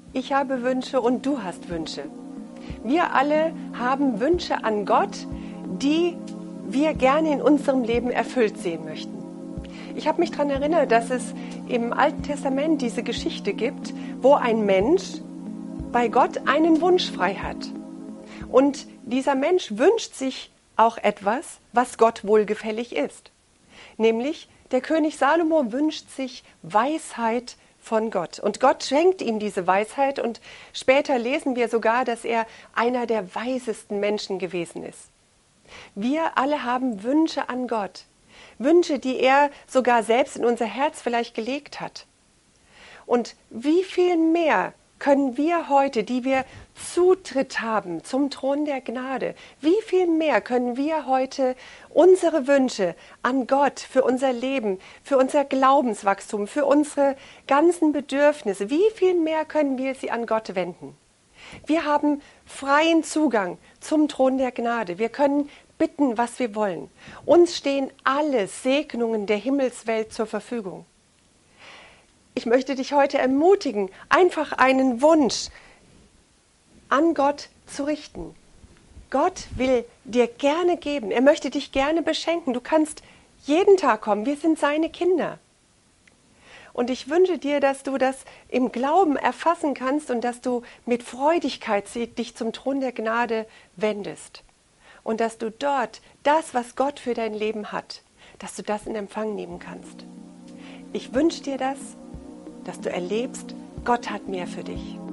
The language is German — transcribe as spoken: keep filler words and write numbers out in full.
Ich habe Wünsche und du hast Wünsche. Wir alle haben Wünsche an Gott, die wir gerne in unserem Leben erfüllt sehen möchten. Ich habe mich daran erinnert, dass es im Alten Testament diese Geschichte gibt, wo ein Mensch bei Gott einen Wunsch frei hat. Und dieser Mensch wünscht sich auch etwas, was Gott wohlgefällig ist. Nämlich der König Salomo wünscht sich Weisheit von Gott. Und Gott schenkt ihm diese Weisheit und später lesen wir sogar, dass er einer der weisesten Menschen gewesen ist. Wir alle haben Wünsche an Gott. Wünsche, die er sogar selbst in unser Herz vielleicht gelegt hat. Und wie viel mehr können wir heute, die wir Zutritt haben zum Thron der Gnade, wie viel mehr können wir heute unsere Wünsche an Gott für unser Leben, für unser Glaubenswachstum, für unsere ganzen Bedürfnisse, wie viel mehr können wir sie an Gott wenden? Wir haben freien Zugang zum Thron der Gnade. Wir können bitten, was wir wollen. Uns stehen alle Segnungen der Himmelswelt zur Verfügung. Ich möchte dich heute ermutigen, einfach einen Wunsch an Gott zu richten. Gott will dir gerne geben. Er möchte dich gerne beschenken. Du kannst jeden Tag kommen. Wir sind seine Kinder. Und ich wünsche dir, dass du das im Glauben erfassen kannst und dass du mit Freudigkeit dich zum Thron der Gnade wendest. Und dass du dort das, was Gott für dein Leben hat, dass du das in Empfang nehmen kannst. Ich wünsche dir das, dass du erlebst, Gott hat mehr für dich.